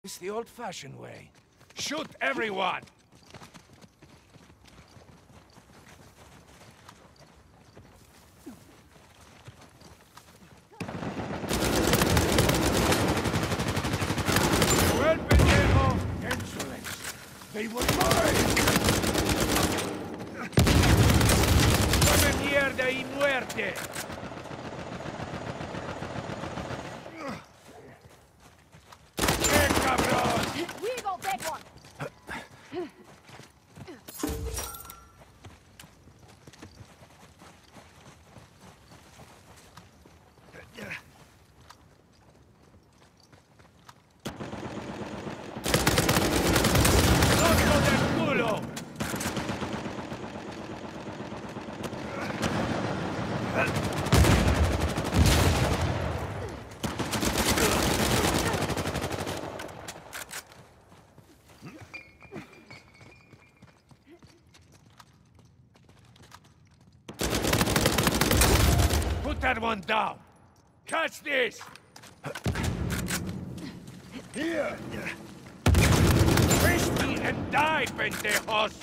It's the old-fashioned way. Shoot everyone! Well, pendejo! Insolence! They were mine! ¡Come mierda y muerte! We go big one. ¡Loco del culo! Put that one down! Catch this! Here! Face me and die, pendejos!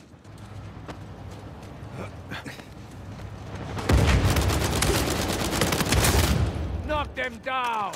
Knock them down!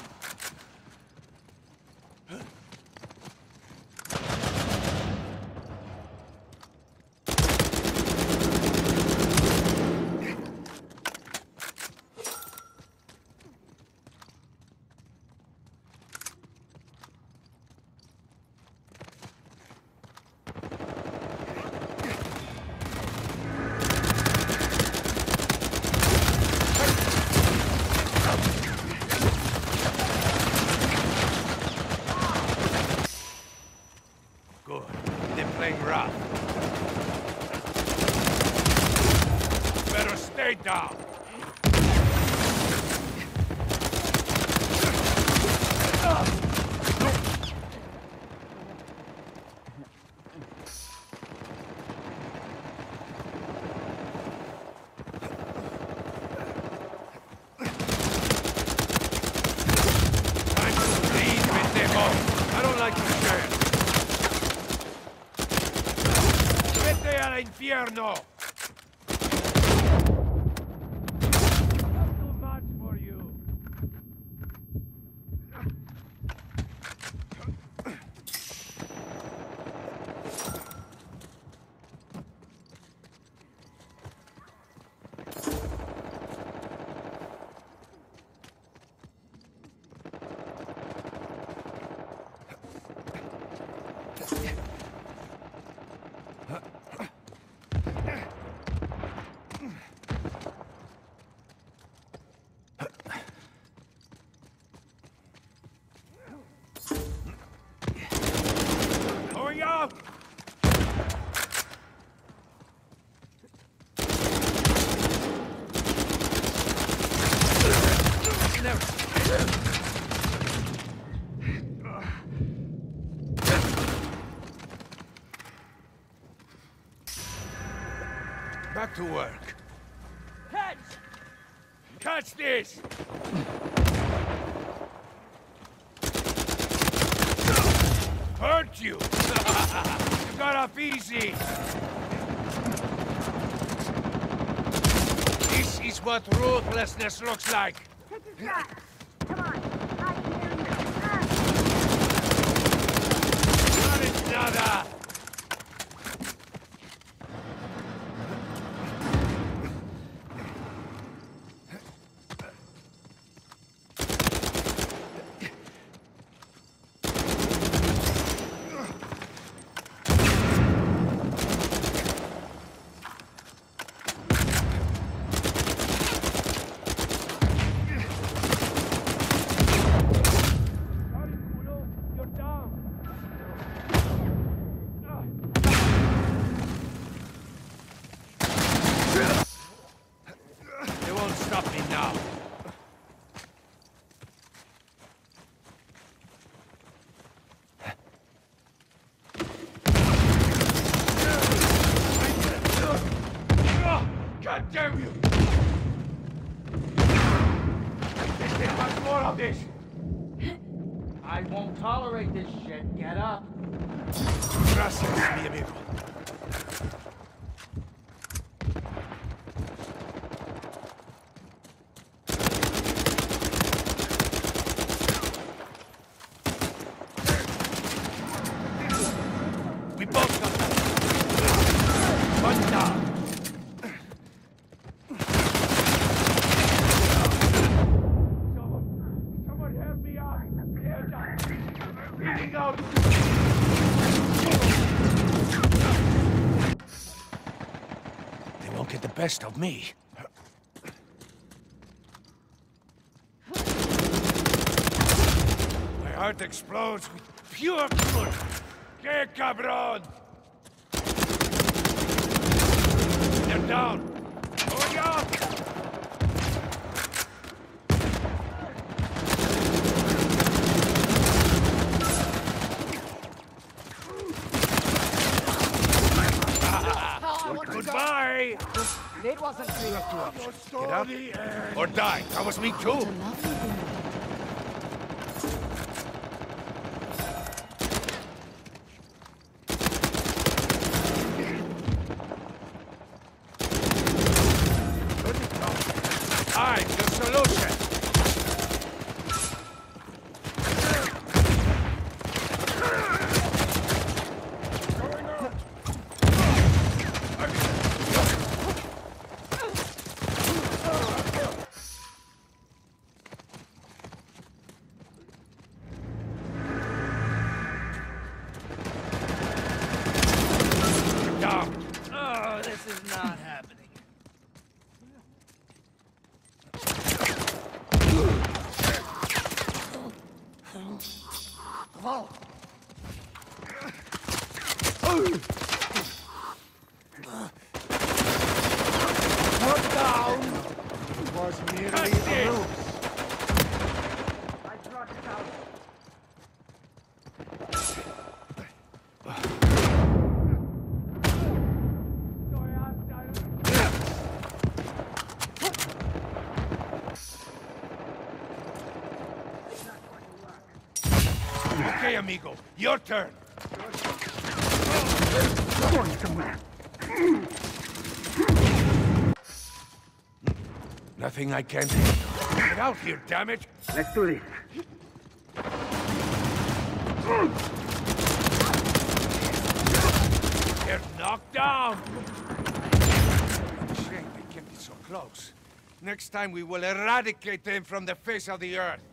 Good. They're playing rough. Better stay down. Time to leave, pendejo. I don't like to share. ¡Vete al infierno! Not too much for you. Going out! Back to work. Catch! Catch this! Hurt you! You got off easy! This is what ruthlessness looks like! Take your shot. Come on. I can hear you. Not is nada! Get up. Gracias, mi amigo. We both got that. One down. Someone help me out. Bleeding out. They won't get the best of me. My heart explodes with pure blood. Que cabrón! They're down. Going up! Goodbye! It wasn't You clear. have two options. Get up or die. That was me too. I'm the solution. Down. Oh, this is not happening. Put down. It was merely a ruse. I brought it out. Okay, amigo. Your turn. Nothing I can't handle. Get out here, damn it! Let's do this. They're knocked down! Shame they kept it so close. Next time we will eradicate them from the face of the earth.